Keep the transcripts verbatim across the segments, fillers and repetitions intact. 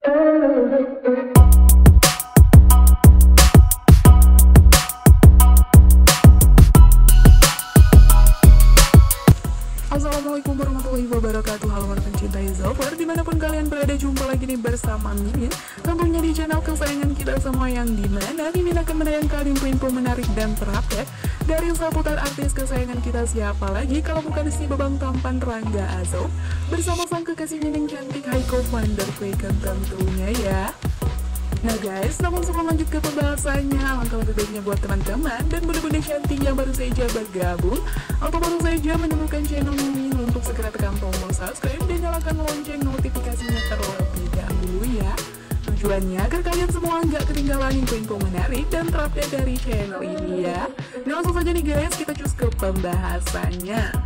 Assalamualaikum warahmatullahi wabarakatuh. Halo para pencinta Zover, dimanapun kalian berada, jumpa lagi nih bersama Mimin, tentunya di channel kesayangan kita semua, yang dimana Mimin akan menayangkan info-info menarik dan terupdate dari seputar artis kesayangan kita, siapa lagi kalau bukan si babang tampan Rangga Azob bersama sang kekasih Mimin cantik Haiko van der Vecken tentunya ya. Nah guys, namun sebelum lanjut ke pembahasannya, langkah lebih baiknya buat teman-teman dan bunda-bunda cantik yang baru saja bergabung atau baru saja menemukan channel ini untuk segera tekan tombol subscribe dan nyalakan lonceng notifikasinya terlebih dahulu ya. Tujuannya agar kalian semua nggak ketinggalan info-info menarik dan terupdate dari channel ini ya. Nah langsung saja nih guys, kita cus ke pembahasannya.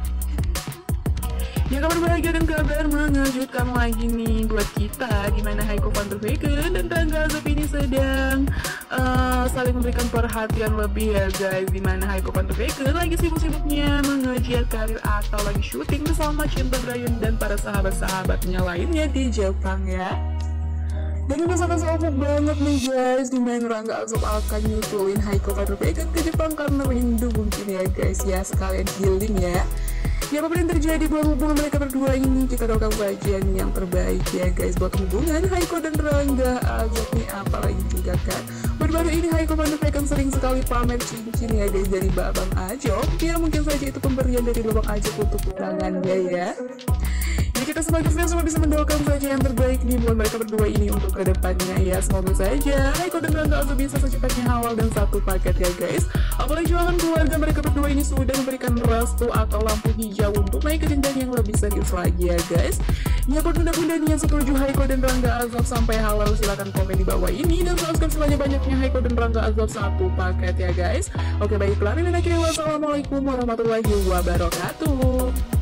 Ya, kabar bahagia dan kabar mengejutkan lagi nih buat kita, dimana Haiko van der Vecken dan Rangga Azob ini sedang uh, saling memberikan perhatian lebih ya guys. Dimana Haiko van der Vecken lagi sibuk-sibuknya mengejar karir atau lagi syuting bersama Cinta Bryan dan para sahabat-sahabatnya lainnya di Jepang ya. Dan udah sangat empuk banget nih guys, dimana Rangga Azob akan nyusulin Haiko van der Vecken ke Jepang karena rindu mungkin ya guys ya, sekalian healing ya. Ya apapun yang terjadi buat hubungan mereka berdua ini, kita doakan saja nih yang terbaik ya guys buat hubungan Haiko dan Rangga Azob nih. Apalagi juga kan baru-baru ini Haiko van der Vecken sering sekali pamer cincin ya guys dari Babang Ajob. Ya mungkin saja itu pemberian dari Babang Ajob untuk tunangannya ya. Jadi kita sebagai fans semua bisa mendoakan saja yang terbaik nih buat mereka berdua ini untuk kedepannya ya. Semoga saja Haiko dan Rangga Azob bisa secepatnya halal dan satu paket ya guys. Apalagi jualan keluarga mereka berdua ini sudah memberikan restu atau lampu hijau untuk naik ke jenjang yang lebih serius lagi ya guys. Ya buat bunda-bunda nih yang setuju Haiko dan Rangga Azob sampai halal, silahkan komen di bawah ini dan subscribe sebanyak-banyaknya Haiko dan Rangga Azob satu paket ya guys. Oke baiklah, ini akhirnya wassalamualaikum warahmatullahi wabarakatuh.